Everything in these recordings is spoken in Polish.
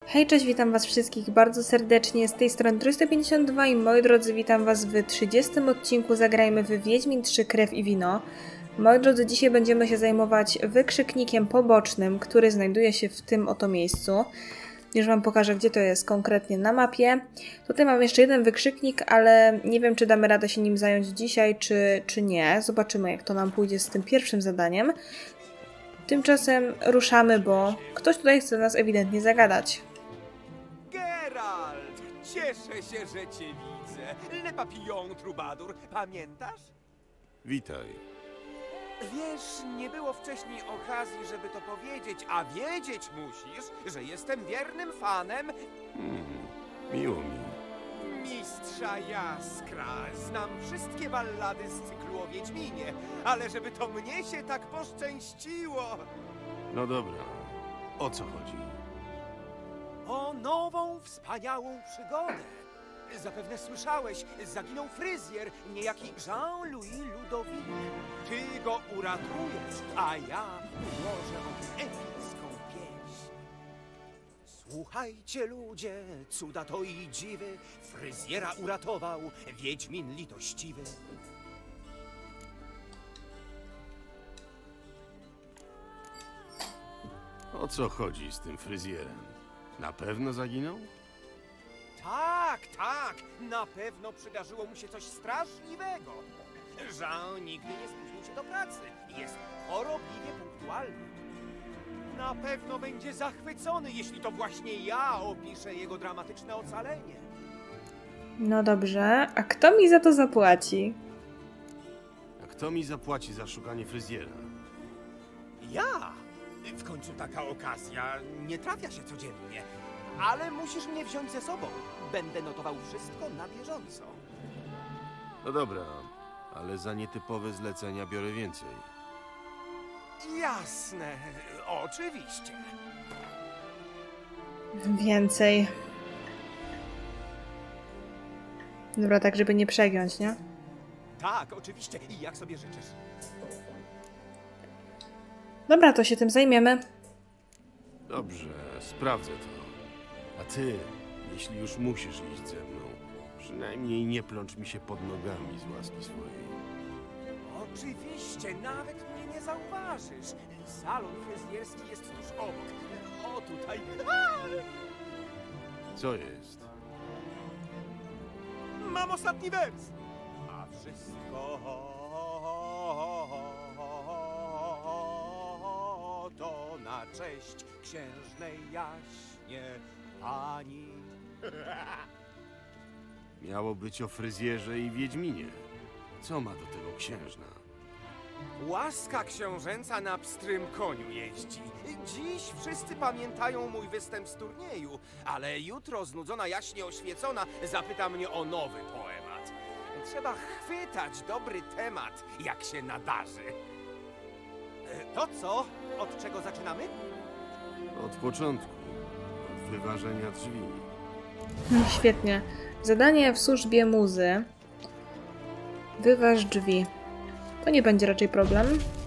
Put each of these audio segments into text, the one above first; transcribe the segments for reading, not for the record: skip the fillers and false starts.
Hej, cześć, witam was wszystkich bardzo serdecznie, z tej strony 352 i moi drodzy, witam was w 30. odcinku Zagrajmy w Wiedźmin 3 Krew i Wino. Moi drodzy, dzisiaj będziemy się zajmować wykrzyknikiem pobocznym, który znajduje się w tym oto miejscu. Już wam pokażę, gdzie to jest konkretnie na mapie. Tutaj mam jeszcze jeden wykrzyknik, ale nie wiem, czy damy radę się nim zająć dzisiaj, czy nie. Zobaczymy, jak to nam pójdzie z tym pierwszym zadaniem. Tymczasem ruszamy, bo ktoś tutaj chce nas ewidentnie zagadać. Geralt! Cieszę się, że cię widzę. Le Papillon Troubadour, pamiętasz? Witaj. Wiesz, nie było wcześniej okazji, żeby to powiedzieć, a wiedzieć musisz, że jestem wiernym fanem Miło mi. Mistrza Jaskra. Znam wszystkie ballady z cyklu o Wiedźminie, ale żeby to mnie się tak poszczęściło. No dobra. O co chodzi? O nową, wspaniałą przygodę. Zapewne słyszałeś, zaginął fryzjer, niejaki Jean-Louis Ludovic. Ty go uratujesz, a ja ułożę o tym epicką pieśń. Słuchajcie ludzie, cuda to i dziwy, fryzjera uratował Wiedźmin litościwy. O co chodzi z tym fryzjerem? Na pewno zaginął? Tak, tak, na pewno przydarzyło mu się coś straszliwego. Jean nigdy nie spóźnił się do pracy. Jest chorobliwie punktualny. Na pewno będzie zachwycony, jeśli to właśnie ja opiszę jego dramatyczne ocalenie. No dobrze, a kto mi za to zapłaci? A kto mi zapłaci za szukanie fryzjera? Ja? W końcu taka okazja nie trafia się codziennie. Ale musisz mnie wziąć ze sobą. Będę notował wszystko na bieżąco. No dobra, ale za nietypowe zlecenia biorę więcej. Jasne, oczywiście. Więcej. Dobra, tak żeby nie przegiąć, nie? Tak, oczywiście. I jak sobie życzysz. Dobra, to się tym zajmiemy. Dobrze, sprawdzę to. A ty, jeśli już musisz iść ze mną, przynajmniej nie plącz mi się pod nogami z łaski swojej. Oczywiście, nawet mnie nie zauważysz. Salon fryzjerski jest tuż obok. O, tutaj. Co jest? Mam ostatni wers. A wszystko to na cześć księżnej jaśnie pani. Miało być o fryzjerze i Wiedźminie. Co ma do tego księżna? Łaska książęca na pstrym koniu jeździ. Dziś wszyscy pamiętają mój występ z turnieju, ale jutro znudzona jaśnie oświecona zapyta mnie o nowy poemat. Trzeba chwytać dobry temat, jak się nadarzy. To co? Od czego zaczynamy? Od początku. Od wyważenia drzwi. Świetnie. Zadanie w służbie muzy. Wyważ drzwi. To nie będzie raczej problem.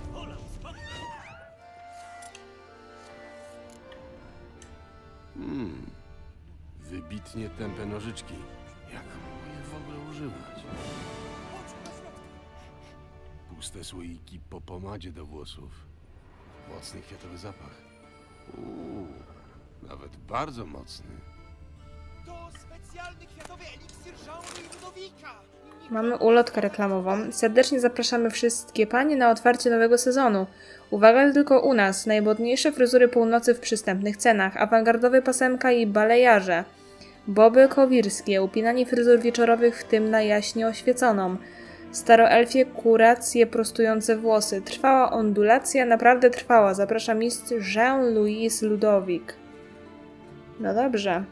Wybitnie tępe nożyczki. Jak mogę je w ogóle używać? Puste słoiki po pomadzie do włosów. Mocny kwiatowy zapach. Nawet bardzo mocny. To specjalny kwiatowy eliksir Jean-Louis Ludowika. Mamy ulotkę reklamową. Serdecznie zapraszamy wszystkie panie na otwarcie nowego sezonu. Uwaga, tylko u nas. Najmodniejsze fryzury północy w przystępnych cenach. Awangardowe pasemka i balejarze. Boby kowirskie. Upinanie fryzur wieczorowych, w tym na jaśnie oświeconą. Staroelfie kuracje prostujące włosy. Trwała ondulacja, naprawdę trwała. Zaprasza mistrz Jean-Louis Ludovic. No dobrze.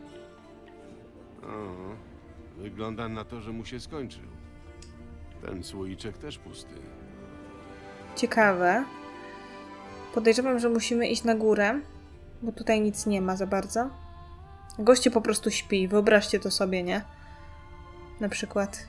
Wygląda na to, że mu się skończył. Ten słoiczek też pusty. Ciekawe. Podejrzewam, że musimy iść na górę, bo tutaj nic nie ma za bardzo. Goście po prostu śpi. Wyobraźcie to sobie, nie? Na przykład.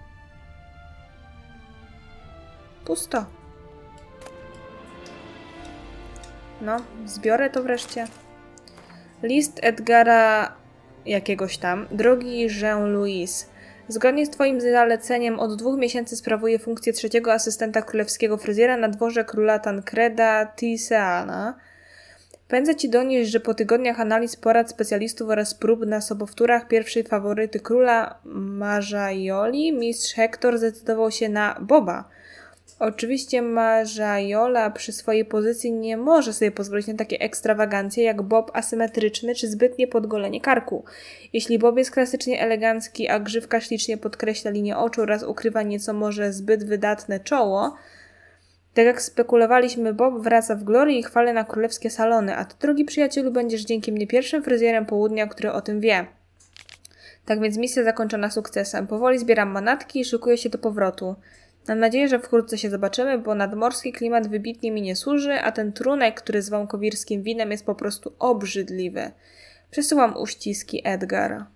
Pusto. No, zbiorę to wreszcie. List Edgara jakiegoś tam. Drogi Jean-Louis, zgodnie z twoim zaleceniem od 2 miesięcy sprawuję funkcję 3. asystenta królewskiego fryzjera na dworze króla Tancreda Tiseana. Pędzę ci donieść, że po tygodniach analiz, porad specjalistów oraz prób na sobowtórach pierwszej faworyty króla Marjaioli mistrz Hektor zdecydował się na Boba. Oczywiście Marjaiola przy swojej pozycji nie może sobie pozwolić na takie ekstrawagancje jak Bob asymetryczny czy zbytnie podgolenie karku. Jeśli Bob jest klasycznie elegancki, a grzywka ślicznie podkreśla linię oczu oraz ukrywa nieco może zbyt wydatne czoło, tak jak spekulowaliśmy, Bob wraca w glorii i chwale na królewskie salony, a ty, drogi przyjacielu, będziesz dzięki mnie pierwszym fryzjerem południa, który o tym wie. Tak więc misja zakończona sukcesem. Powoli zbieram manatki i szykuję się do powrotu. Mam nadzieję, że wkrótce się zobaczymy, bo nadmorski klimat wybitnie mi nie służy, a ten trunek, który zwą kowirskim winem, jest po prostu obrzydliwy. Przesyłam uściski, Edgar.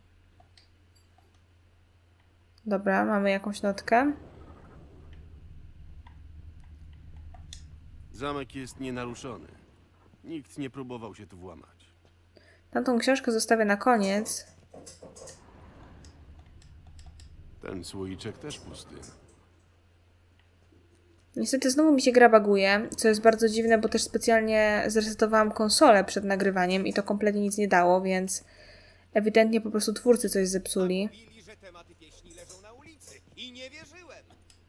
Dobra, mamy jakąś notkę. Zamek jest nienaruszony. Nikt nie próbował się tu włamać. Tamtą książkę zostawię na koniec. Ten słoiczek też pusty. Niestety znowu mi się gra baguje, co jest bardzo dziwne, bo też specjalnie zresetowałam konsolę przed nagrywaniem i to kompletnie nic nie dało, więc ewidentnie po prostu twórcy coś zepsuli. Mówili, że tematy pieśni leżą na ulicy i nie wierzyłem.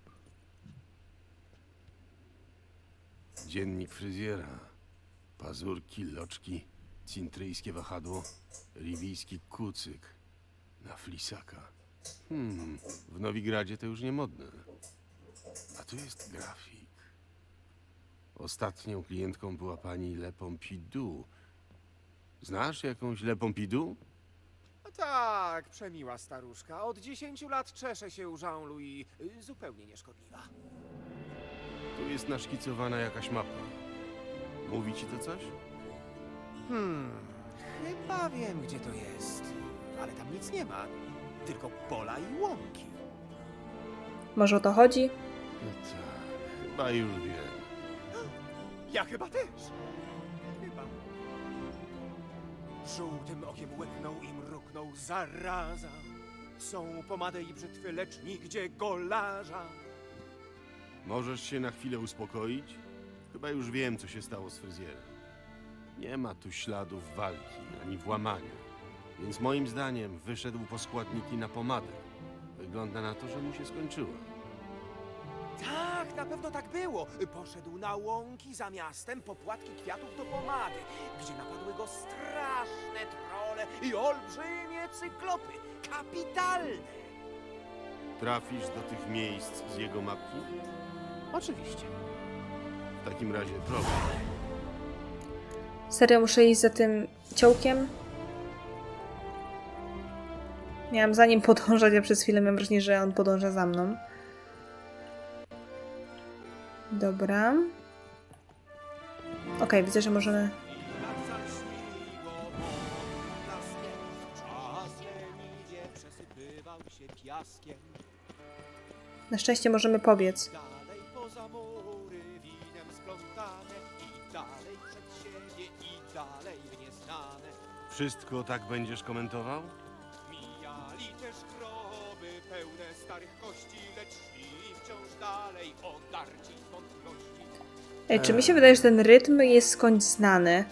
Dziennik fryzjera. Pazurki, loczki, cintryjskie wahadło, liwijski kucyk na flisaka. W Nowigradzie to już nie modne. A tu jest grafik. Ostatnią klientką była pani Le Pompidou. Znasz jakąś Le Pompidou? No tak, przemiła staruszka. Od 10 lat czesze się u Jean-Louis. Zupełnie nieszkodliwa. Tu jest naszkicowana jakaś mapa. Mówi ci to coś? Chyba wiem, gdzie to jest. Ale tam nic nie ma. Tylko pola i łąki. Może o to chodzi? No tak, chyba już wiem. Ja chyba też. Chyba. Żółtym okiem łyknął i mruknął zaraza. Są pomadę i brzytwy, lecz nigdzie golarza. Możesz się na chwilę uspokoić? Chyba już wiem, co się stało z fryzjerem. Nie ma tu śladów walki, ani włamania. Więc moim zdaniem wyszedł po składniki na pomadę. Wygląda na to, że mu się skończyło. Tak, na pewno tak było. Poszedł na łąki za miastem po płatki kwiatów do pomady, gdzie napadły go straszne trole i olbrzymie cyklopy. Kapitalne! Trafisz do tych miejsc z jego mapki? Oczywiście. W takim razie problem. Serio muszę iść za tym ciołkiem? Miałam za nim podążać, a przez chwilę miałam wrażenie, że on podąża za mną. Dobra. Okej, widzę, że możemy... Na szczęście możemy pobiec. Dalej poza mury, winem splątane i dalej przed siebie i dalej w nieznane. Wszystko tak będziesz komentował? Mijali też groby pełne starych kości, lecz szli wciąż dalej odarci z wątpliwości. Ej, czy mi się wydaje, że ten rytm jest skądś znany?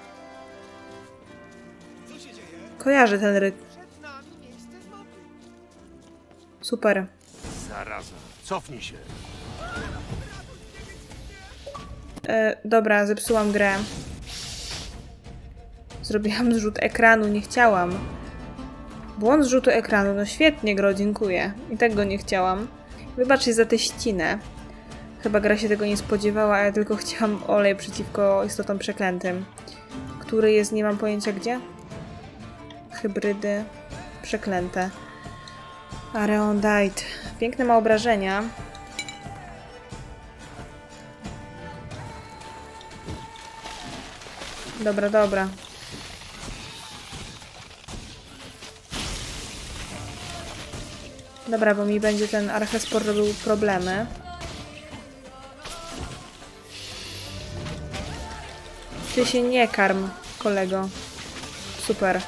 Co się dzieje? Kojarzę ten rytm. Przed nami miejsce z mapy. Super. Zaraza. Cofnij się. Dobra, zepsułam grę. Zrobiłam zrzut ekranu, nie chciałam. Błąd zrzutu ekranu, no świetnie gro, dziękuję. I tak go nie chciałam. Wybaczcie za tę ścinę. Chyba gra się tego nie spodziewała, a ja tylko chciałam olej przeciwko istotom przeklętym. Który jest, nie mam pojęcia gdzie? Hybrydy przeklęte. Areondite. Piękne ma obrażenia. Dobra, dobra. Dobra, bo mi będzie ten Archespor robił problemy. Ty się nie karm, kolego. Super.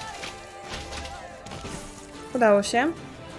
Udało się.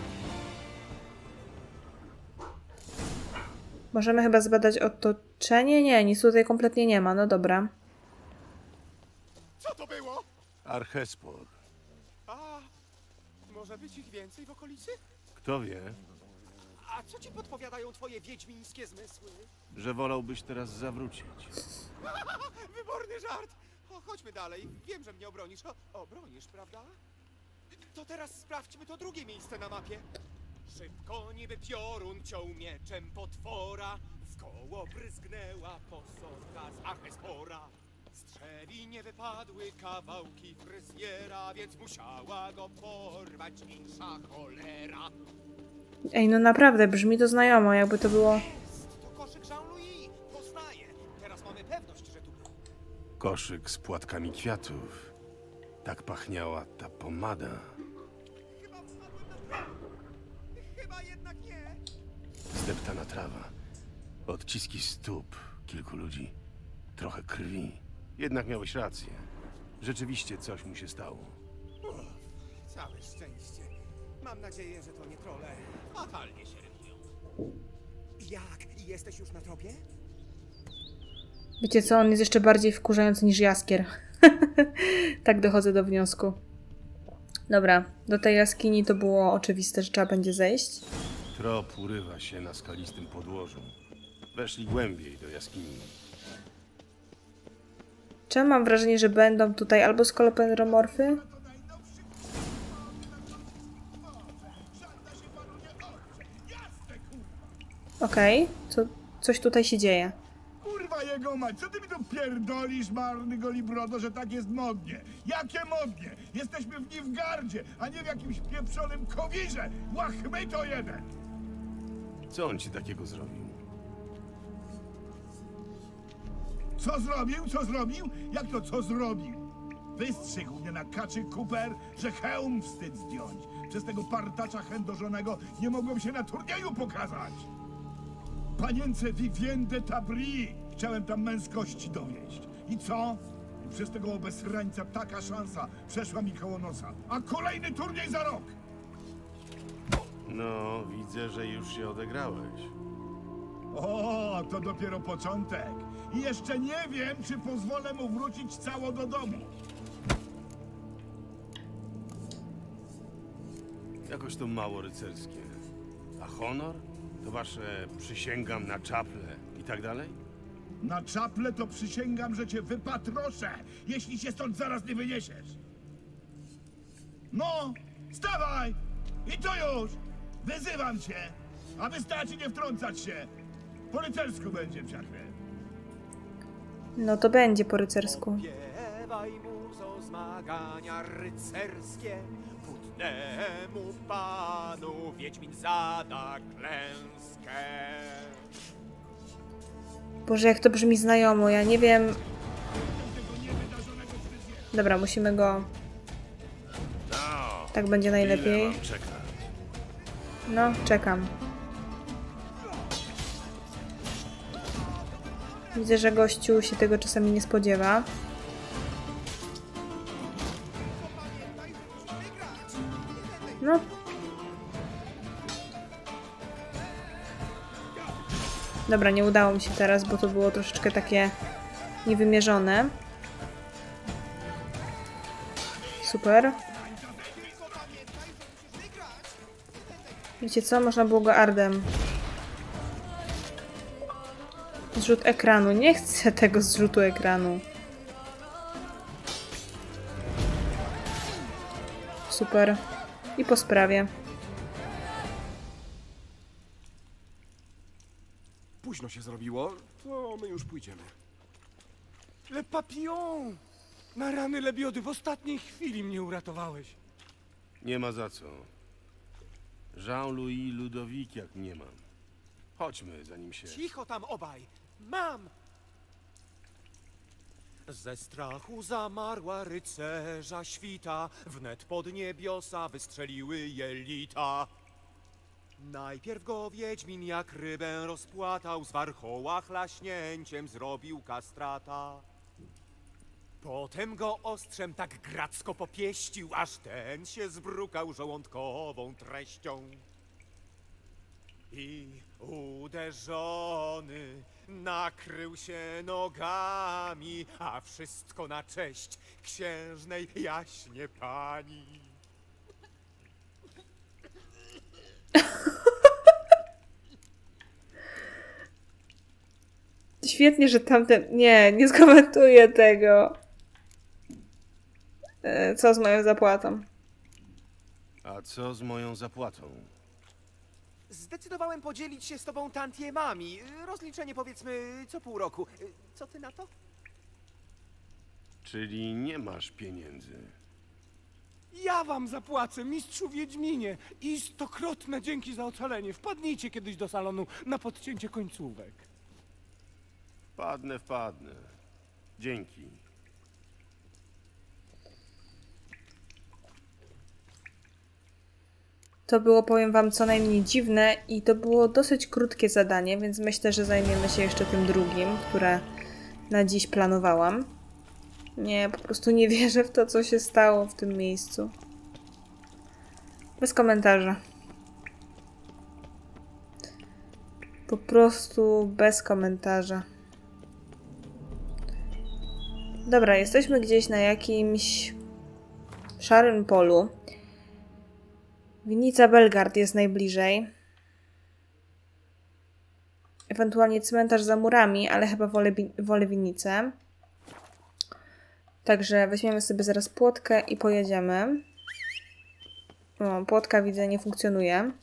Możemy chyba zbadać otoczenie? Nie, nic tutaj kompletnie nie ma. No dobra. Co to było? Archespor. A, może być ich więcej w okolicy? Kto wie, A co ci podpowiadają twoje wiedźmińskie zmysły? że wolałbyś teraz zawrócić. Wyborny żart! Chodźmy dalej. Wiem, że mnie obronisz. Obronisz, prawda? To teraz sprawdźmy to drugie miejsce na mapie. Szybko niby piorun ciął mieczem potwora. W koło bryzgnęła posąga z Achespora. Z drzewi nie wypadły kawałki fryzjera, więc musiała go porwać insza cholera. Ej, no naprawdę, brzmi to znajomo, jakby to było... To koszyk Jean-Louis. Poznaję. Teraz mamy pewność, że tu był. Koszyk z płatkami kwiatów. Tak pachniała ta pomada. Chyba wpadłem na prawo. Chyba jednak nie. Zdeptana trawa. Odciski stóp kilku ludzi. Trochę krwi. Jednak miałeś rację. Rzeczywiście coś mu się stało. Całe szczęście. Mam nadzieję, że to nie trole. Fatalnie się rymują. Jak? Jesteś już na tropie? Wiecie co, on jest jeszcze bardziej wkurzający niż jaskier. Tak dochodzę do wniosku. Dobra, do tej jaskini to było oczywiste, że trzeba będzie zejść. Trop urywa się na skalistym podłożu. Weszli głębiej do jaskini. Czemu mam wrażenie, że będą tutaj albo skolopendromorfy? Okej, coś tutaj się dzieje. Kurwa jego mać, co ty mi tu pierdolisz, marny golibrodo, że tak jest modnie? Jakie modnie? Jesteśmy w Nilfgaardzie, a nie w jakimś pieprzonym Kowirze! Łachmy to jeden! Co on ci takiego zrobił? Co zrobił? Co zrobił? Jak to co zrobił? Wystrzygł mnie na kaczy kuper, że hełm wstyd zdjąć. Przez tego partacza chędożonego nie mogłem się na turnieju pokazać. Panience Vivien de Tabry chciałem tam męskości dowieść. I co? I przez tego obesrańca taka szansa przeszła mi koło nosa. A kolejny turniej za rok! No, widzę, że już się odegrałeś. O, to dopiero początek. I jeszcze nie wiem, czy pozwolę mu wrócić cało do domu. Jakoś to mało rycerskie. A honor? To wasze przysięgam na czaple i tak dalej? Na czaple to przysięgam, że cię wypatroszę, jeśli się stąd zaraz nie wyniesiesz. No, wstawaj! I to już! Wyzywam cię! A wystarczy nie wtrącać się! Po rycersku będzie, psiakle. No to będzie po rycersku. Śpiewaj muzo zmagania rycerskie, putnemu panu Wiedźmin zada klęskę. Boże, jak to brzmi znajomo, ja nie wiem... Dobra, musimy go... No, Tak będzie najlepiej. ile mam czekać? No, czekam. Widzę, że gościu się tego czasami nie spodziewa. No. Dobra, nie udało mi się teraz, bo to było troszeczkę takie niewymierzone. Super. Wiecie co? Można było go Ardem. Zrzut ekranu. Nie chcę tego zrzutu ekranu. Super. I po sprawie. Późno się zrobiło, to my już pójdziemy. Le Papillon! Na rany lebiody, w ostatniej chwili mnie uratowałeś. Nie ma za co. Jean-Louis Ludovic jak nie mam. Chodźmy, zanim się... Cicho tam obaj! Mam! Ze strachu zamarła rycerza świta, wnet pod niebiosa wystrzeliły jelita. Najpierw go Wiedźmin jak rybę rozpłatał, z warchoła chlaśnięciem zrobił kastrata. Potem go ostrzem tak gracko popieścił, aż ten się zbrukał żołądkową treścią. I uderzony nakrył się nogami, a wszystko na cześć księżnej jaśnie pani. Świetnie, że tamten... Nie skomentuję tego. Co z moją zapłatą? A co z moją zapłatą? Zdecydowałem podzielić się z tobą tantiemami. Rozliczenie powiedzmy co pół roku. Co ty na to? Czyli nie masz pieniędzy. Ja wam zapłacę, mistrzu Wiedźminie. I 100-krotne dzięki za ocalenie. Wpadnijcie kiedyś do salonu na podcięcie końcówek. Wpadnę. Dzięki. To było, powiem wam, co najmniej dziwne i to było dosyć krótkie zadanie, więc myślę, że zajmiemy się jeszcze tym drugim, które na dziś planowałam. Nie, po prostu nie wierzę w to, co się stało w tym miejscu. Bez komentarza. Po prostu bez komentarza. Dobra, jesteśmy gdzieś na jakimś szarym polu. Winnica Belgard jest najbliżej. Ewentualnie cmentarz za murami, ale chyba wolę winnicę. Także weźmiemy sobie zaraz płotkę i pojedziemy. O, płotka widzę nie funkcjonuje.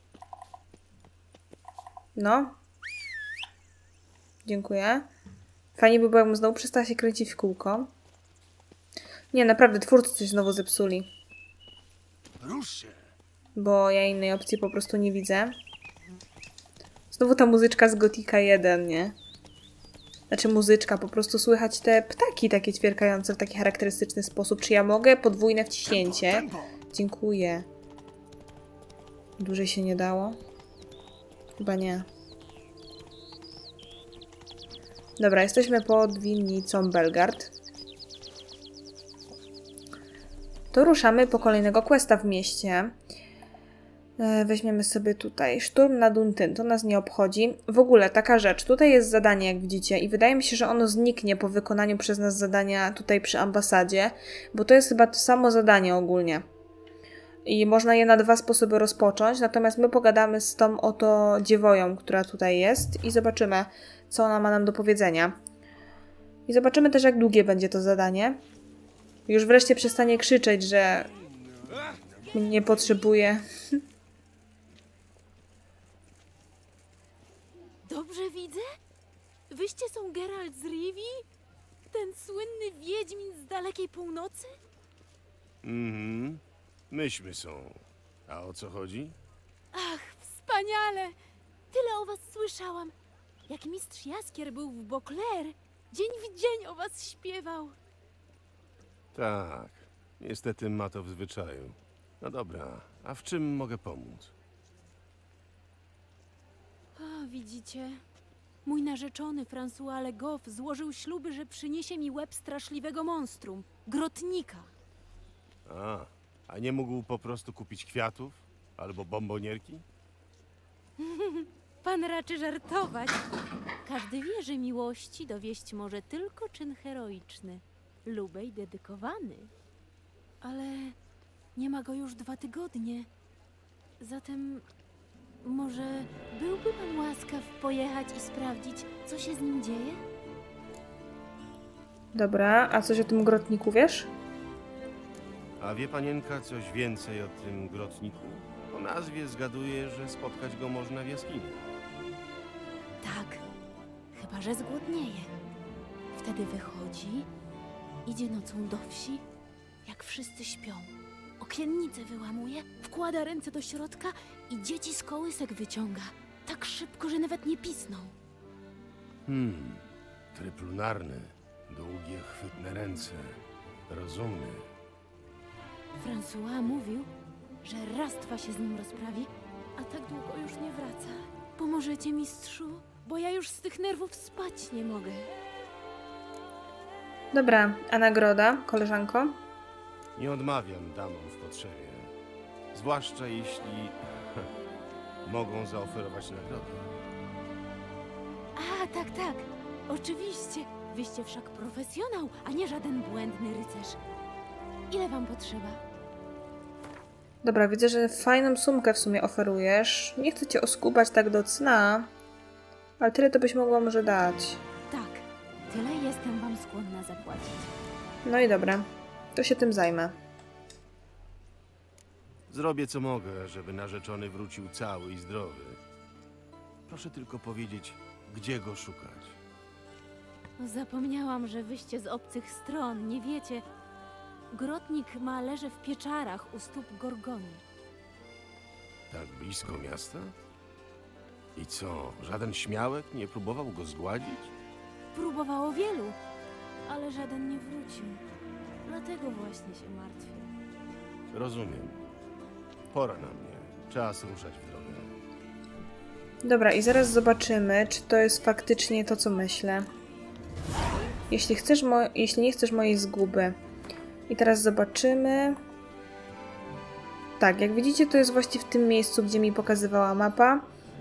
No. Dziękuję. Fajnie by było, jakbym znowu przestała się kręcić w kółko. Nie, naprawdę, twórcy coś znowu zepsuli. Rusz się! Bo ja innej opcji po prostu nie widzę. Znowu ta muzyczka z Gotika 1, nie? Znaczy muzyczka, po prostu słychać te ptaki takie ćwierkające w taki charakterystyczny sposób. Czy ja mogę? Podwójne wciśnięcie. Dziękuję. Dłużej się nie dało? Chyba nie. Dobra, jesteśmy pod winnicą Belgard. To ruszamy po kolejnego questa w mieście. Weźmiemy sobie tutaj szturm na Duntyn, to nas nie obchodzi. W ogóle taka rzecz, tutaj jest zadanie, jak widzicie, i wydaje mi się, że ono zniknie po wykonaniu przez nas zadania tutaj przy ambasadzie, bo to jest chyba to samo zadanie ogólnie. I można je na 2 sposoby rozpocząć, natomiast my pogadamy z tą oto dziewoją, która tutaj jest i zobaczymy, co ona ma nam do powiedzenia. I zobaczymy też, jak długie będzie to zadanie. Już wreszcie przestanie krzyczeć, że mnie nie potrzebuje. Dobrze widzę? Wyście są Geralt z Rivii? Ten słynny wiedźmin z dalekiej północy? Myśmy są. A o co chodzi? Ach, wspaniale! Tyle o was słyszałam. Jak mistrz Jaskier był w Beauclair, dzień w dzień o was śpiewał. Tak. Niestety ma to w zwyczaju. No dobra, a w czym mogę pomóc? O, widzicie? Mój narzeczony François Le Goff złożył śluby, że przyniesie mi łeb straszliwego monstrum, grotnika. A nie mógł po prostu kupić kwiatów? Albo bombonierki? Pan raczy żartować. Każdy wie, że miłości dowieść może tylko czyn heroiczny, lubej dedykowany. Ale nie ma go już 2 tygodnie. Zatem może byłby pan łaskaw pojechać i sprawdzić, co się z nim dzieje? Dobra, a coś o tym grotniku wiesz? A wie panienka coś więcej o tym grotniku? Po nazwie zgaduję, że spotkać go można w jaskini. Tak, chyba że zgłodnieje. Wtedy wychodzi, idzie nocą do wsi, jak wszyscy śpią. Okiennice wyłamuje, wkłada ręce do środka i dzieci z kołysek wyciąga. Tak szybko, że nawet nie pisną. Tryb lunarny. Długie, chwytne ręce. Rozumny. François mówił, że raz 2 się z nim rozprawi, a tak długo już nie wraca. Pomożecie, mistrzu? Bo ja już z tych nerwów spać nie mogę. Dobra, a nagroda, koleżanko? Nie odmawiam damom w potrzebie. Zwłaszcza jeśli mogą zaoferować nagrodę. A, tak, tak. Oczywiście. Wyście wszak profesjonał, a nie żaden błędny rycerz. Ile wam potrzeba? Dobra, widzę, że fajną sumkę w sumie oferujesz. Nie chcę cię oskubać tak do cna, ale tyle to byś mogła może dać. Tak, tyle jestem wam skłonna zapłacić. No i dobra, to się tym zajmę. Zrobię co mogę, żeby narzeczony wrócił cały i zdrowy. Proszę tylko powiedzieć, gdzie go szukać. Zapomniałam, że wyście z obcych stron, nie wiecie. Grotnik ma leże w pieczarach u stóp Gorgony. Tak blisko miasta? I co, żaden śmiałek nie próbował go zgładzić? Próbowało wielu, ale żaden nie wrócił. Dlatego właśnie się martwię. Rozumiem. Pora na mnie. Czas ruszać w drogę. Dobra, i zaraz zobaczymy, czy to jest faktycznie to, co myślę. Jeśli nie chcesz mojej zguby. I teraz zobaczymy. Tak, jak widzicie, to jest właśnie w tym miejscu, gdzie mi pokazywała mapa.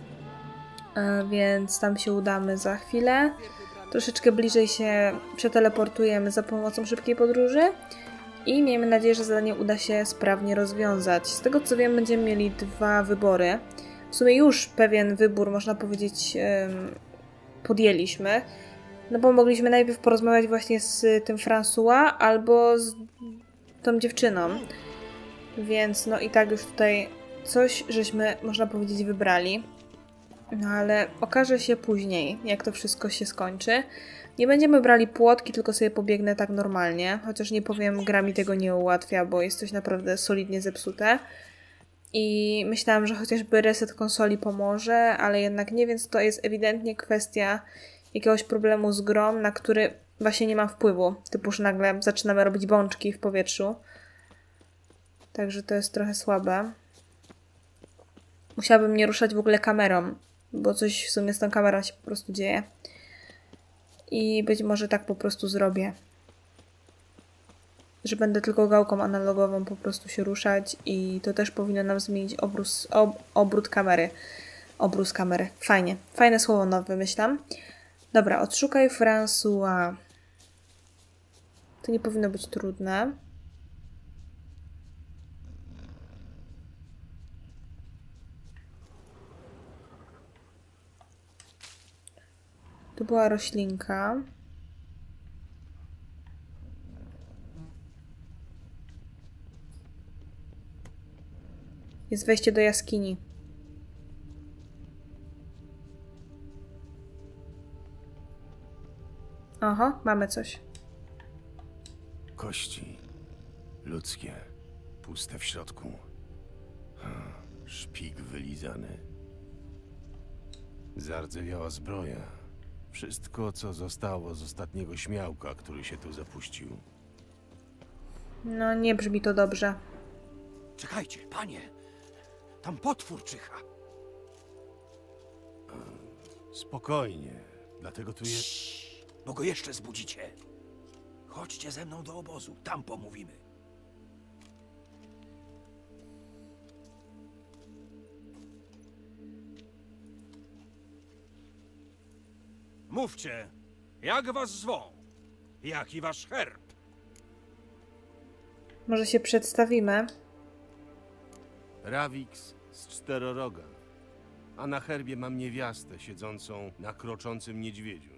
Więc tam się udamy za chwilę. Troszeczkę bliżej się przeteleportujemy za pomocą szybkiej podróży. I miejmy nadzieję, że zadanie uda się sprawnie rozwiązać. Z tego co wiem, będziemy mieli 2 wybory. W sumie już pewien wybór, można powiedzieć, podjęliśmy. No bo mogliśmy najpierw porozmawiać właśnie z tym François albo z tą dziewczyną. Więc no i tak już tutaj coś żeśmy, można powiedzieć, wybrali. No ale okaże się później, jak to wszystko się skończy. Nie będziemy brali płotki, tylko sobie pobiegnę tak normalnie. Chociaż nie powiem, gra mi tego nie ułatwia, bo jest coś naprawdę solidnie zepsute. I myślałam, że chociażby reset konsoli pomoże, ale jednak nie, więc to jest ewidentnie kwestia jakiegoś problemu z grą, na który właśnie nie mam wpływu. Typu, że nagle zaczynamy robić bączki w powietrzu. Także to jest trochę słabe. Musiałabym nie ruszać w ogóle kamerą, bo coś w sumie z tą kamerą się po prostu dzieje. I być może tak po prostu zrobię. Że będę tylko gałką analogową po prostu się ruszać i to też powinno nam zmienić obrót kamery. Obrus kamery. Fajnie. Fajne słowo nowe wymyślam. Dobra, odszukaj François. To nie powinno być trudne. To była roślinka. Jest wejście do jaskini. Oho, mamy coś. Kości. Ludzkie. Puste w środku. Szpik wylizany. Zardzewiała zbroja. Wszystko, co zostało z ostatniego śmiałka, który się tu zapuścił. No, nie brzmi to dobrze. Czekajcie, panie. Tam potwór czyha. Spokojnie. Dlatego tu jest... Bo go jeszcze zbudzicie. Chodźcie ze mną do obozu. Tam pomówimy. Mówcie, jak was zwą? Jaki wasz herb? Może się przedstawimy. Rawix z Czteroroga. A na herbie mam niewiastę siedzącą na kroczącym niedźwiedziu.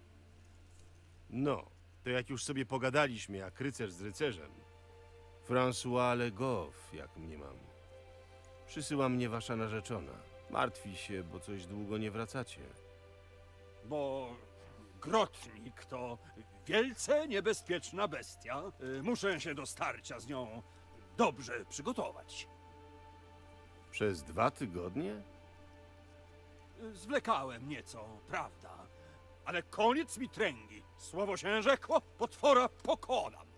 No, to jak już sobie pogadaliśmy jak rycerz z rycerzem. François Le Goff, jak mnie mam. Przysyła mnie wasza narzeczona. Martwi się, bo coś długo nie wracacie. Bo grotnik to wielce niebezpieczna bestia. Muszę się do starcia z nią dobrze przygotować. Przez 2 tygodnie? Zwlekałem nieco, prawda, ale koniec mi tręgi. Słowo się rzekło, potwora pokonam.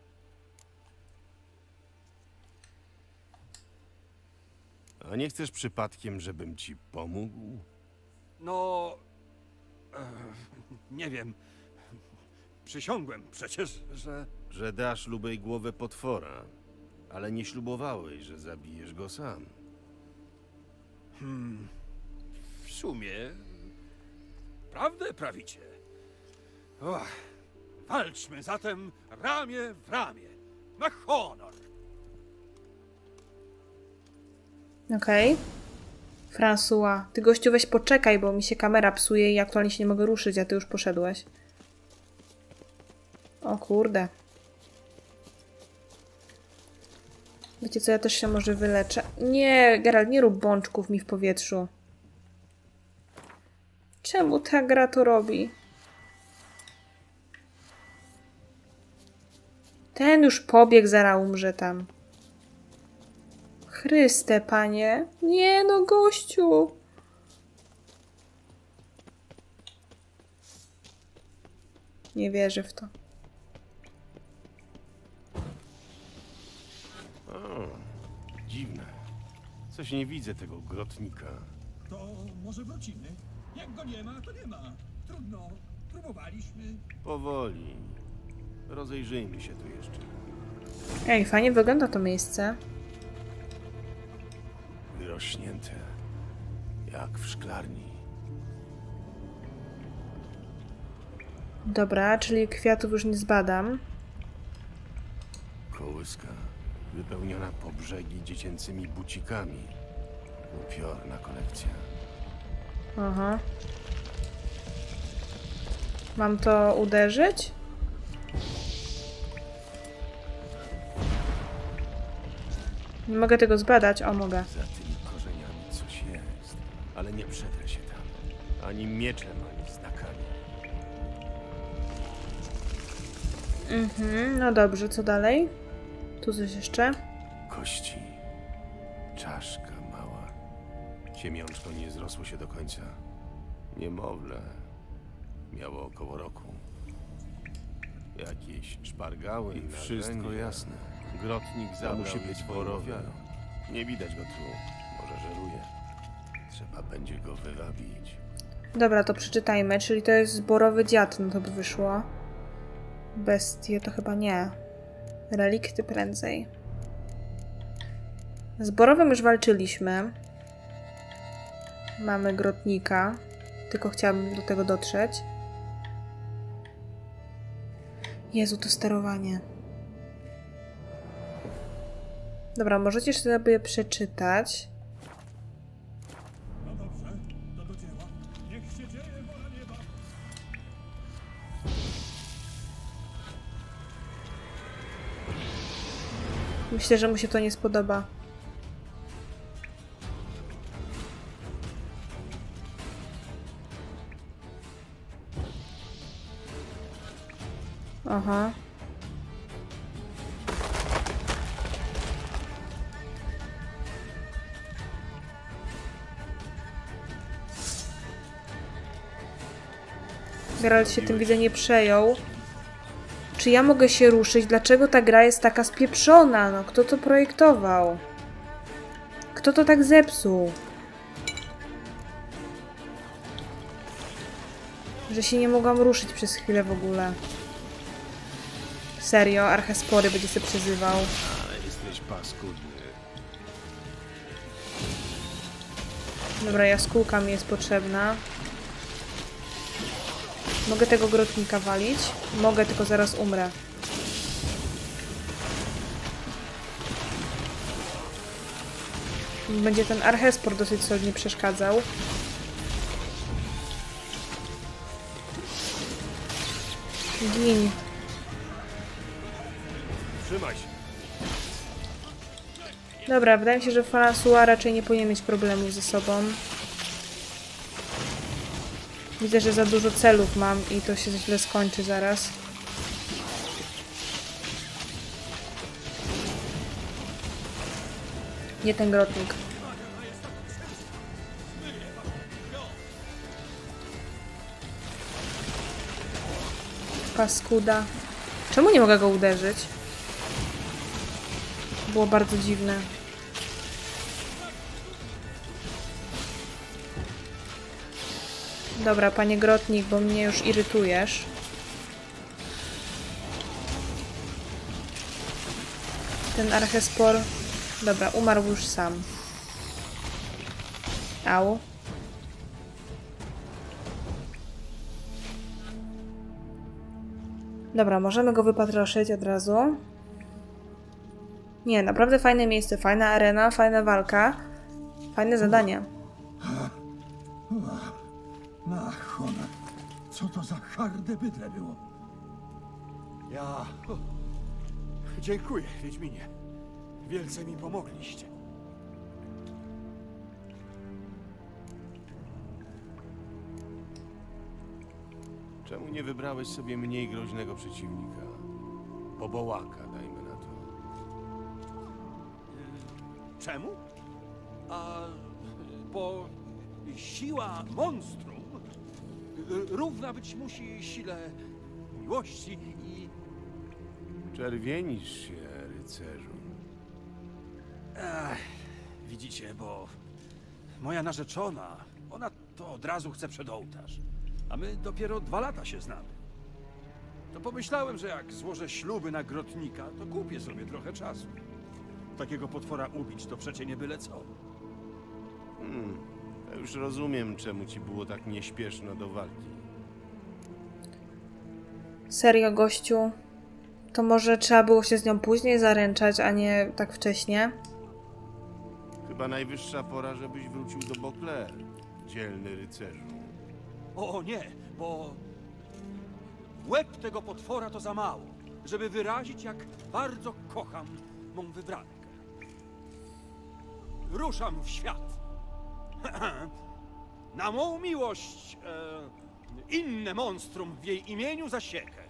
A nie chcesz przypadkiem, żebym ci pomógł? No, nie wiem. Przysiągłem przecież, że... Że dasz Lubej głowę potwora, ale nie ślubowałeś, że zabijesz go sam. W sumie... Prawdę prawicie. Och, walczmy zatem ramię w ramię. Na honor. Okej. François, ty gościu weź poczekaj, bo mi się kamera psuje i aktualnie się nie mogę ruszyć, a ty już poszedłeś. O kurde. Wiecie co, ja też się może wyleczę. Nie, Geralt, nie rób bączków mi w powietrzu. Czemu ta gra to robi? Ten już pobiegł, zaraz umrze tam. Chryste, panie. Nie no, gościu. Nie wierzę w to. O, dziwne. Coś nie widzę tego grotnika. To może wrócimy? Jak go nie ma, to nie ma. Trudno. Próbowaliśmy. Powoli. Rozejrzyjmy się tu jeszcze. Ej, fajnie wygląda to miejsce. Wyrośnięte. Jak w szklarni. Dobra, czyli kwiatów już nie zbadam. Kołyska. Wypełniona po brzegi dziecięcymi bucikami. Upiorna kolekcja. Aha. Mam to uderzyć? Nie mogę tego zbadać. O, mogę. Za tymi korzeniami coś jest. Ale nie przedrę się tam. Ani mieczem, ani znakami. No dobrze, co dalej? Tu coś jeszcze? Kości. Czaszka mała. Ciemiączko nie zrosło się do końca. Niemowlę. Miało około roku. Jakieś szpargały i wszystko jasne. Grotnik musi być borowy. Nie widać go tu. Może żeruje. Trzeba będzie go wywabić. Dobra, to przeczytajmy. Czyli to jest zborowy dziad, no to by wyszło. Bestie to chyba nie. Relikty prędzej. Z zborowym już walczyliśmy. Mamy grotnika. Tylko chciałabym do tego dotrzeć. Jezu, to sterowanie. Dobra, możecie sobie przeczytać. No dobrze, to do dzieła. Niech się dzieje wola nieba. Myślę, że mu się to nie spodoba. Aha. Geralt się tym widzę nie przejął. Czy ja mogę się ruszyć? Dlaczego ta gra jest taka spieprzona? No, kto to projektował? Kto to tak zepsuł? Że się nie mogłam ruszyć przez chwilę w ogóle. Serio? Archespory będzie się przezywał. Ale jesteś paskudny. Dobra, jaskółka mi jest potrzebna. Mogę tego grotnika walić? Mogę, tylko zaraz umrę. Będzie ten archespor dosyć solidnie przeszkadzał. Gin. Trzymaj się. Dobra, wydaje mi się, że François raczej nie powinien mieć problemów ze sobą. Widzę, że za dużo celów mam i to się źle skończy zaraz. Nie ten grotnik. Paskuda. Czemu nie mogę go uderzyć? Było bardzo dziwne. Dobra, panie grotnik, bo mnie już irytujesz. Ten archespor... Dobra, umarł już sam. Au. Dobra, możemy go wypatroszyć od razu. Nie, naprawdę fajne miejsce, fajna arena, fajna walka. Fajne zadanie. Na honor. Co to za harde bydle było? Dziękuję, Wiedźminie. Wielce mi pomogliście. Czemu nie wybrałeś sobie mniej groźnego przeciwnika? Bobołaka, dajmy na to. Czemu? Bo siła monstrum równa być musi sile miłości i... Czerwienisz się, rycerzu. Widzicie, bo moja narzeczona, ona to od razu chce przed ołtarz. A my dopiero 2 lata się znamy. To pomyślałem, że jak złożę śluby na grotnika, to kupię sobie trochę czasu. Takiego potwora ubić to przecie nie byle co. Ja już rozumiem, czemu ci było tak nieśpieszno do walki. Serio, gościu? To może trzeba było się z nią później zaręczać, a nie tak wcześnie? Chyba najwyższa pora, żebyś wrócił do Beauclair, dzielny rycerzu. O nie, bo łeb tego potwora to za mało, żeby wyrazić, jak bardzo kocham mą wybrankę. Ruszam w świat. Na mą miłość inne monstrum w jej imieniu zasiekę.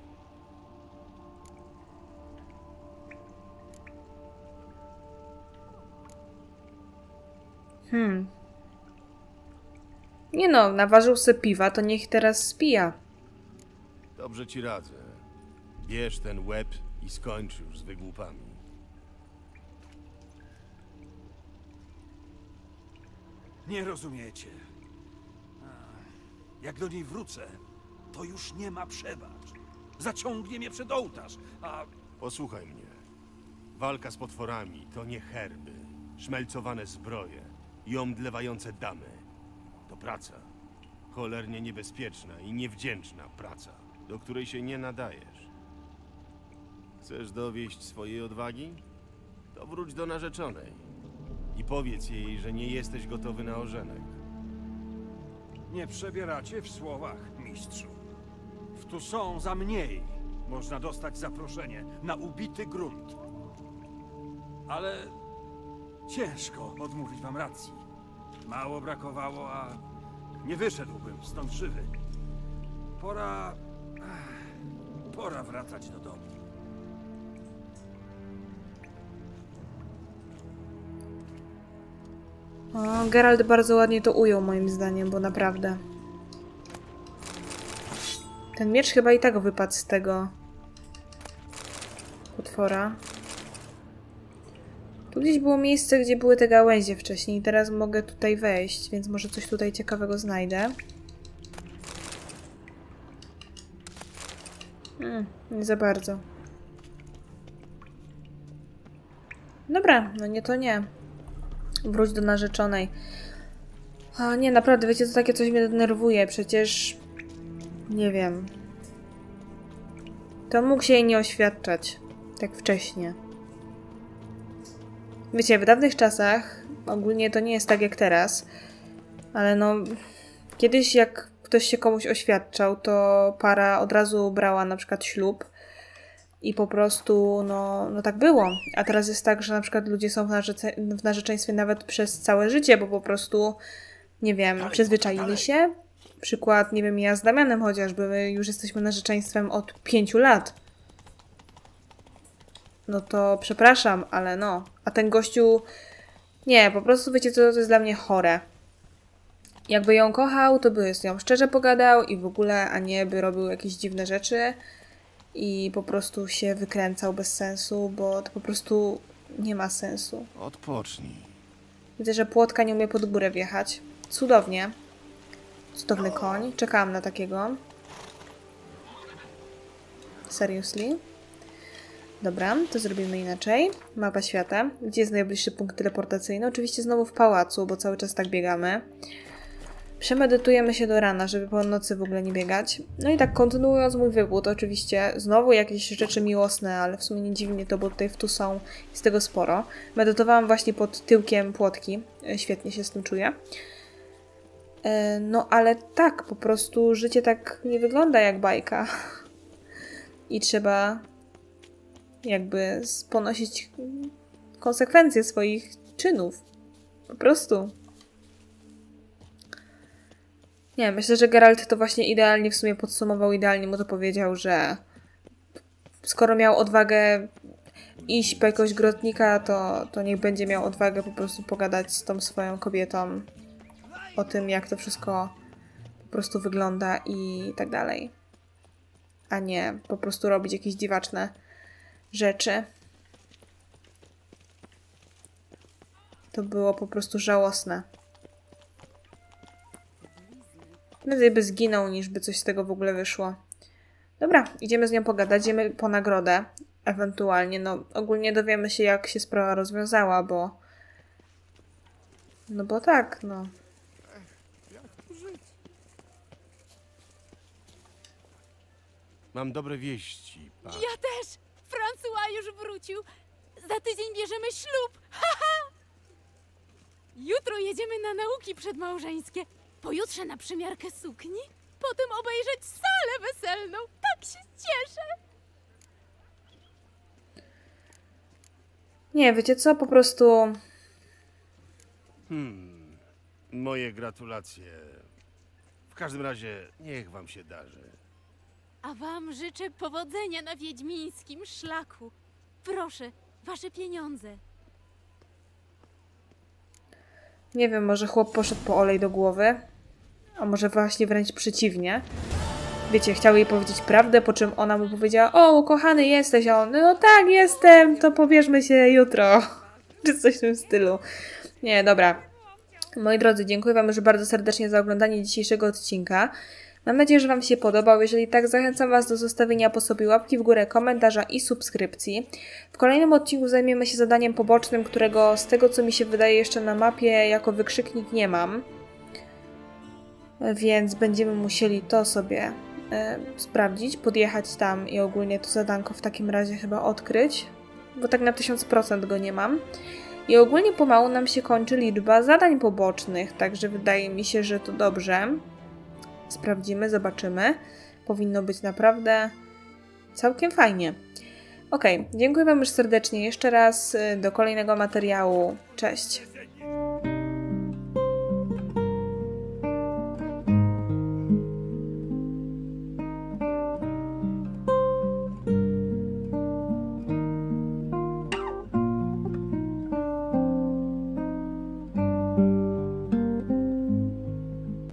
Nie no, naważył sobie piwa, to niech teraz spija. Dobrze ci radzę. Bierz ten łeb i skończ już z wygłupami. Nie rozumiecie. Jak do niej wrócę, to już nie ma przebacz. Zaciągnie mnie przed ołtarz, a... Posłuchaj mnie. Walka z potworami to nie herby, szmelcowane zbroje i omdlewające damy. To praca. Cholernie niebezpieczna i niewdzięczna praca, do której się nie nadajesz. Chcesz dowieść swojej odwagi? To wróć do narzeczonej i powiedz jej, że nie jesteś gotowy na ożenek. Nie przebieracie w słowach, mistrzu. W Toussaint za mniej można dostać zaproszenie na ubity grunt. Ale ciężko odmówić wam racji. Mało brakowało, a nie wyszedłbym stąd żywy. Pora wracać do domu. O, Geralt bardzo ładnie to ujął moim zdaniem, bo naprawdę. Ten miecz chyba i tak wypadł z tego potwora. Tu gdzieś było miejsce, gdzie były te gałęzie wcześniej. Teraz mogę tutaj wejść, więc może coś tutaj ciekawego znajdę. Nie za bardzo. Dobra, no nie to nie. Wróć do narzeczonej. A nie, naprawdę, wiecie, to takie coś mnie denerwuje. Przecież... Nie wiem. To on mógł się jej nie oświadczać. Tak wcześnie. Wiecie, w dawnych czasach, ogólnie to nie jest tak jak teraz, ale no... Kiedyś jak ktoś się komuś oświadczał, to para od razu brała na przykład ślub. I po prostu, no tak było. A teraz jest tak, że na przykład ludzie są w narzeczeństwie nawet przez całe życie, bo po prostu, nie wiem, przyzwyczaili się. Przykład, nie wiem, ja z Damianem chociażby, my już jesteśmy narzeczeństwem od 5 lat. No to przepraszam, ale no. A ten gościu, nie, po prostu wiecie co, to jest dla mnie chore. Jakby ją kochał, to by z nią szczerze pogadał i w ogóle, a nie by robił jakieś dziwne rzeczy. I po prostu się wykręcał bez sensu, bo to po prostu nie ma sensu. Odpocznij. Widzę, że płotka nie umie pod górę wjechać. Cudownie. Cudowny koń. Czekałam na takiego. Seriously. Dobra, to zrobimy inaczej. Mapa świata. Gdzie jest najbliższy punkt teleportacyjny? Oczywiście znowu w pałacu, bo cały czas tak biegamy. Przemedytujemy się do rana, żeby po nocy w ogóle nie biegać. No i tak kontynuując mój wywód, oczywiście znowu jakieś rzeczy miłosne, ale w sumie nie dziwi mnie to, bo tutaj w Toussaint jest tego sporo. Medytowałam właśnie pod tyłkiem płotki. Świetnie się z tym czuję. No ale tak, po prostu życie tak nie wygląda jak bajka. I trzeba jakby ponosić konsekwencje swoich czynów. Po prostu. Nie, myślę, że Geralt to właśnie idealnie w sumie podsumował, idealnie mu to powiedział, że skoro miał odwagę iść po jakiegoś grotnika, to niech będzie miał odwagę po prostu pogadać z tą swoją kobietą o tym, jak to wszystko po prostu wygląda i tak dalej. A nie po prostu robić jakieś dziwaczne rzeczy. To było po prostu żałosne. Prędzej by zginął, niż by coś z tego w ogóle wyszło. Dobra, idziemy z nią pogadać, idziemy po nagrodę. Ewentualnie, no ogólnie dowiemy się, jak się sprawa rozwiązała, bo... No bo tak, no. Mam dobre wieści, pan. Ja też! François już wrócił! Za tydzień bierzemy ślub! Haha! Jutro jedziemy na nauki przedmałżeńskie. Pojutrze na przymiarkę sukni. Potem obejrzeć salę weselną. Tak się cieszę! Nie, wiecie co? Po prostu... Moje gratulacje. W każdym razie, niech wam się darzy. A wam życzę powodzenia na wiedźmińskim szlaku. Proszę, wasze pieniądze. Nie wiem, może chłop poszedł po olej do głowy? A może właśnie wręcz przeciwnie? Wiecie, chciał jej powiedzieć prawdę, po czym ona mu powiedziała: o, kochany jesteś, a on: no tak, jestem, to pobierzmy się jutro. Czy coś w tym stylu. Nie, dobra. Moi drodzy, dziękuję wam już bardzo serdecznie za oglądanie dzisiejszego odcinka. Mam nadzieję, że wam się podobał. Jeżeli tak, zachęcam was do zostawienia po sobie łapki w górę, komentarza i subskrypcji. W kolejnym odcinku zajmiemy się zadaniem pobocznym, którego z tego, co mi się wydaje, jeszcze na mapie jako wykrzyknik nie mam. Więc będziemy musieli to sobie sprawdzić, podjechać tam i ogólnie to zadanko w takim razie chyba odkryć, bo tak na 1000% go nie mam. I ogólnie pomału nam się kończy liczba zadań pobocznych, także wydaje mi się, że to dobrze. Sprawdzimy, zobaczymy. Powinno być naprawdę całkiem fajnie. Ok, dziękuję wam już serdecznie jeszcze raz. Do kolejnego materiału. Cześć!